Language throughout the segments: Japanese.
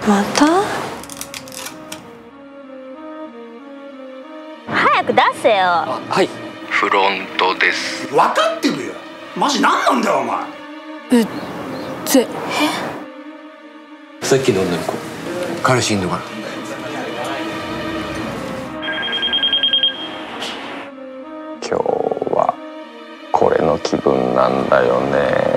また？ 早く出せよ。 はい。 フロントです。 分かってるよ。マジ何なんだよお前。 さっきの女の子、彼氏いんのかな。 今日はこれの気分なんだよね。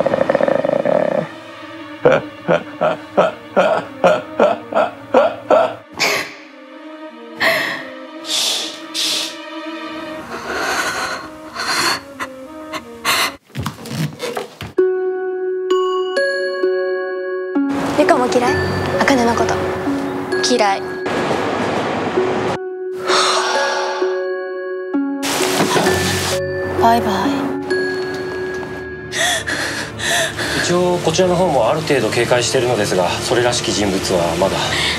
ゆかも嫌い？茜のこと嫌い。バイバイ。 一応こちらの方もある程度警戒しているのですが、それらしき人物はまだ。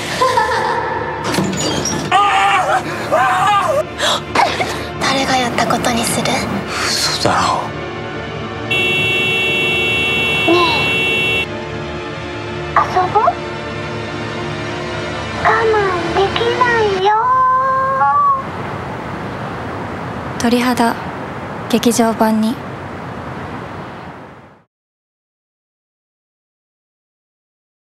誰がやったことにする？ 嘘だろ。 遊ぼう。我慢できないよ。 鳥肌劇場版に。